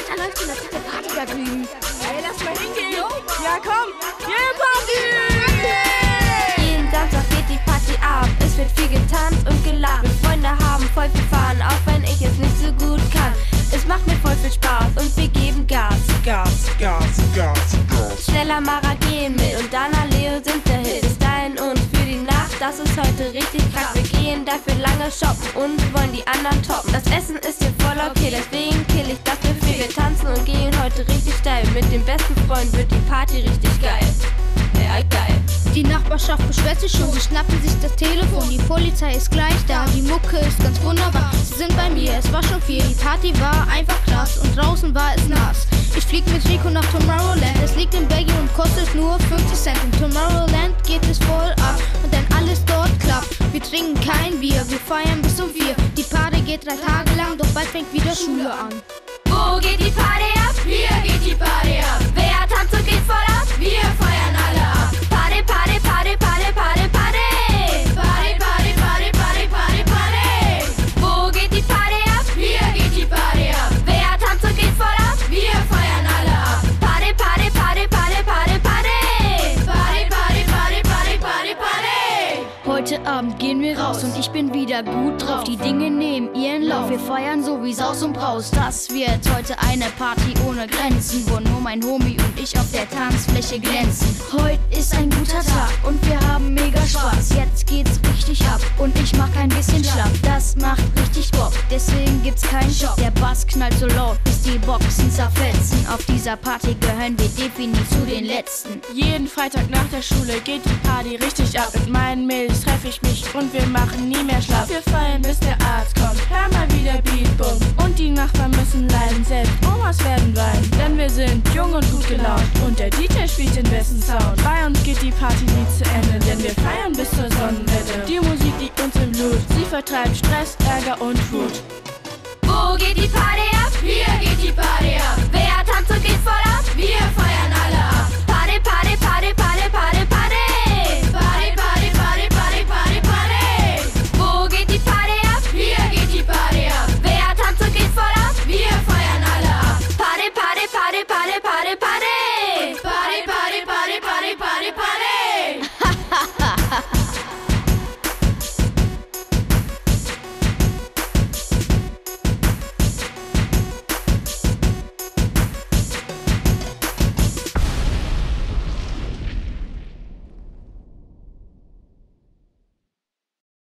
da läuft schon eine fette Party da drüben. Ey, lass mal hingehen. Ja, komm. Yeah, Party! Jeden Samstag geht die Party ab. Es wird viel getanzt und gelacht. Wir Freunde haben voll viel Fun, auch wenn ich es nicht so gut kann. Es macht mir voll viel Spaß und wir geben Gas. Schneller Mara gehen mit und Dana, Leo sind der Hit. Bis dahin und für die Nacht, das ist heute richtig krass. Wir gehen dafür lange shoppen und wollen die anderen toppen. Das Essen ist hier voll okay, deswegen kill ich dafür viel. Wir tanzen und gehen heute richtig steil. Mit dem besten Freund wird die Party richtig geil. Ja, geil. Die Nachbarschaft beschwert sich schon, sie schnappen sich das Telefon. Die Polizei ist gleich da, die Mucke ist ganz wunderbar. Sie sind bei mir, es war schon viel, die Party war einfach krass und draußen war es nass. Ich flieg mit Rico nach Tomorrowland, es liegt in Belgien und kostet nur 50 Cent. In Tomorrowland geht es voll ab und denn alles dort klappt. Wir trinken kein Bier, wir feiern bis um 4. Die Party geht 3 Tage lang, doch bald fängt wieder Schule an. Wo geht die Party ab? Hier geht die Party ab. Wer tanzt und geht voll ab? Wir feiern alle ab. Party, Party, Party, Party, Party, Party. Party, Party, Party, Party, Party, Party. Wo geht die Party ab? Hier geht die Party ab. Wer tanzt und geht voll ab? Wir feiern alle ab. Party, Party, Party, Party, Party, Party. Party, Party, Party, Party, Party, Party. Heute Abend gehen wir raus und ich bin wieder gut drauf. Die Dinge nehmen ihren Lauf, wir feiern so wie Saus und Braus. Das wird heute eine Party ohne Grenzen, wo nur mein Homie und ich auf der Tanzfläche glänzen. Heute ist ein guter Tag und wir haben mega Spaß. Jetzt geht's richtig ab und ich mach ein bisschen schlapp. Das macht richtig Bock, deswegen gibt's keinen Schock. Der Bass knallt so laut, bis die Boxen zerfetzen. Auf dieser Party gehören wir definitiv zu den Letzten. Jeden Freitag nach der Schule geht die Party richtig ab. Mit meinen Mädels treffe ich mich und wir machen nie mehr Schlaf. Wir feiern bis der Arzt kommt, hör mal wieder Beat, Boom. Und die Nachbarn müssen leiden, selbst Omas werden weinen. Denn wir sind jung und gut gelaunt und der DJ spielt den besten Sound. Bei uns geht die Party nie zu Ende, denn wir feiern bis zur Sonnenwende. Die Musik liegt uns im Blut, sie vertreibt Stress, Ärger und Wut.